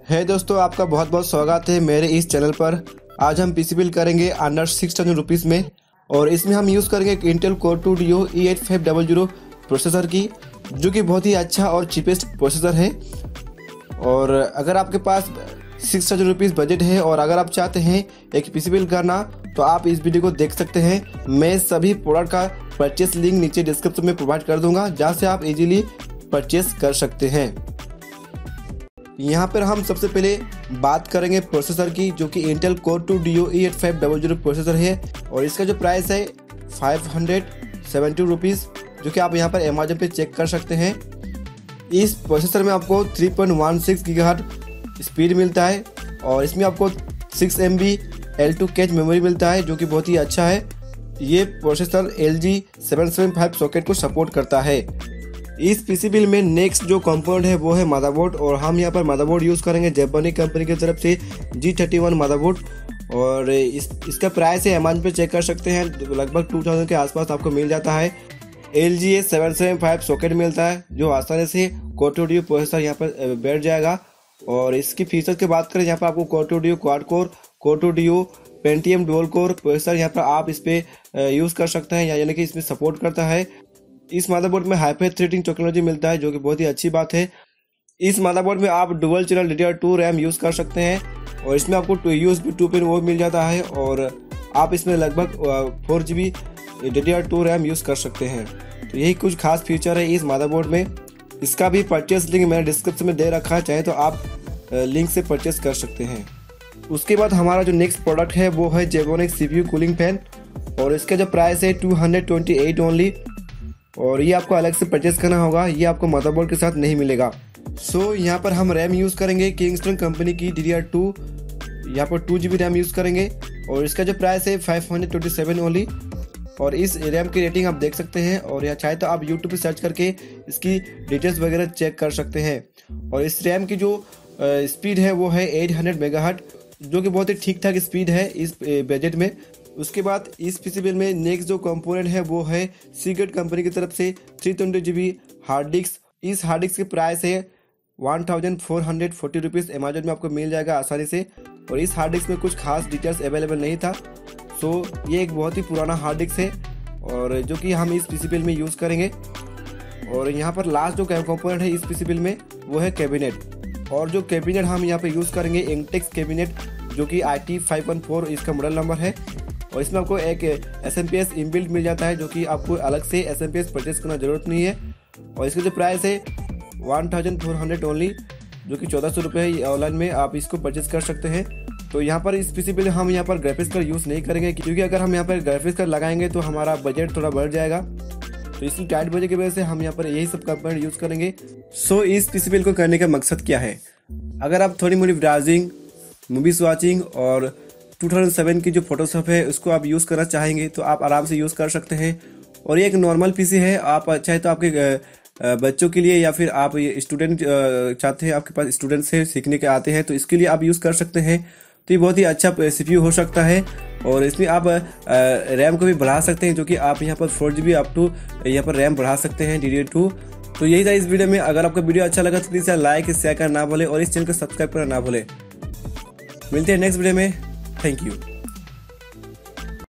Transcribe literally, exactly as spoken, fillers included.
है दोस्तों, आपका बहुत बहुत स्वागत है मेरे इस चैनल पर। आज हम पीसी बिल्ड करेंगे अंडर सिक्स थाउजेंड रुपीज़ में, और इसमें हम यूज़ करेंगे Intel Core two Duo E eight five double zero processor की, जो कि बहुत ही अच्छा और चीपेस्ट प्रोसेसर है। और अगर आपके पास सिक्स थाउजेंड रुपीज़ बजट है और अगर आप चाहते हैं एक पीसी बिल्ड करना, तो आप इस वीडियो को देख सकते हैं। मैं सभी प्रोडक्ट का परचेस लिंक नीचे डिस्क्रिप्शन में प्रोवाइड कर दूंगा, जहाँ से आप इजीली परचेस कर सकते हैं। यहाँ पर हम सबसे पहले बात करेंगे प्रोसेसर की, जो कि Intel Core two Duo E eight five double zero processor है, और इसका जो प्राइस है फाइव हंड्रेड सेवेंटी रुपीज़, जो कि आप यहाँ पर अमेजन पे चेक कर सकते हैं। इस प्रोसेसर में आपको three point one six gigahertz speed मिलता है, और इसमें आपको six M B L two cache memory मिलता है, जो कि बहुत ही अच्छा है। ये processor L G seven seven five socket को सपोर्ट करता है। इस पीसी बिल्ड में नेक्स्ट जो कंपोनेंट है वो है मदरबोर्ड, और हम यहाँ पर मदरबोर्ड यूज़ करेंगे जापानी कंपनी की तरफ से जी थर्टी वन मदरबोर्ड, और इस इसका प्राइस है अमेजन पे चेक कर सकते हैं, लगभग टू थाउजेंड के आसपास आपको मिल जाता है। L G A seven seven five socket मिलता है, जो आसानी से कोर टू डियो प्रोसेसर यहाँ पर बैठ जाएगा। और इसकी फीचर्स की बात करें, यहाँ पर आपको core two duo quad core, core two duo Pentium dual core processor यहाँ पर आप इस पर यूज़ कर सकते हैं, यानी कि इसमें सपोर्ट करता है। इस मदरबोर्ड में हाइपर थ्रेडिंग टेक्नोलॉजी मिलता है, जो कि बहुत ही अच्छी बात है। इस मदरबोर्ड में आप dual channel D D R two RAM use कर सकते हैं, और इसमें आपको U S B two pin वो मिल जाता है, और आप इसमें लगभग four G B D D R two RAM use कर सकते हैं। तो यही कुछ खास फीचर है इस मदरबोर्ड में। इसका भी परचेस लिंक मैंने डिस्क्रिप्शन में दे रखा है, चाहे तो आप लिंक से परचेस कर सकते हैं। उसके बाद हमारा जो नेक्स्ट प्रोडक्ट है वो है Zebronic C P U cooling fan, और इसका जो प्राइस है two hundred twenty eight only, और ये आपको अलग से परचेस करना होगा, ये आपको मदरबोर्ड के साथ नहीं मिलेगा। सो so, यहाँ पर हम रैम यूज़ करेंगे किंगस्टन कंपनी की डी डी आर टू, यहाँ पर two G B RAM use करेंगे, और इसका जो प्राइस है five hundred twenty seven only. और इस रैम की रेटिंग आप देख सकते हैं, और यहाँ चाहे तो आप यूट्यूब पे सर्च करके इसकी डिटेल्स वगैरह चेक कर सकते हैं। और इस रैम की जो स्पीड है वो है एट हंड्रेड मेगाहर्ट्ज़, जो कि बहुत ही ठीक ठाक स्पीड है इस बजट में। उसके बाद इस पीसी बिल्ड में नेक्स्ट जो कंपोनेंट है वो है सीक्रेट कंपनी की तरफ से three twenty G B hard disk. इस हार्ड डिस्क की प्राइस है one thousand four hundred forty rupees, Amazon में आपको मिल जाएगा आसानी से। और इस हार्ड डिस्क में कुछ खास डिटेल्स अवेलेबल नहीं था, सो ये एक बहुत ही पुराना हार्ड डिस्क है, और जो कि हम इस पीसी बिल्ड में यूज़ करेंगे। और यहाँ पर लास्ट जो कंपोनेंट है इस पीसी बिल्ड में वो है कैबिनेट, और जो कैबिनेट हम यहाँ पे यूज़ करेंगे इंटेक्स कैबिनेट, जो कि I T five one four इसका मॉडल नंबर है। और इसमें आपको एक S M P S inbuilt मिल जाता है, जो कि आपको अलग से S M P S purchase करना जरूरत नहीं है। और इसका जो प्राइस है one thousand four hundred only, जो कि चौदह सौ रुपये है, ऑनलाइन में आप इसको परचेस कर सकते हैं। तो यहाँ पर इस पीसी बिल्ड हम यहाँ पर ग्राफिक्स कार्ड यूज़ नहीं करेंगे, क्योंकि अगर हम यहाँ पर ग्राफिक्स कार्ड लगाएंगे तो हमारा बजट थोड़ा बढ़ जाएगा। तो इसलिए टाइट बजट की वजह से हम यहाँ पर यही सब कंपोनेंट यूज़ करेंगे। सो इस पीसी बिल्ड को करने का मकसद क्या है? अगर आप थोड़ी मोड़ी ब्राउजिंग, मूवीज़ वॉचिंग और टू थाउजेंड सेवन की जो फोटोशॉप है उसको आप यूज़ करना चाहेंगे तो आप आराम से यूज़ कर सकते हैं। और ये एक नॉर्मल पीसी है, आप चाहे तो आपके बच्चों के लिए या फिर आप ये स्टूडेंट चाहते हैं, आपके पास स्टूडेंट्स हैं सीखने के आते हैं, तो इसके लिए आप यूज़ कर सकते हैं। तो ये बहुत ही अच्छा सीपीयू हो सकता है, और इसमें आप रैम को भी बढ़ा सकते हैं, जो कि आप यहाँ पर four G B up to यहाँ पर रैम बढ़ा सकते हैं डी डी आर टू। तो यही था इस वीडियो में। अगर आपका वीडियो अच्छा लगा तो प्लीज़ लाइक शेयर करना ना भूलें, और इस चैनल को सब्सक्राइब करना ना भूलें। मिलते हैं नेक्स्ट वीडियो में। Thank you.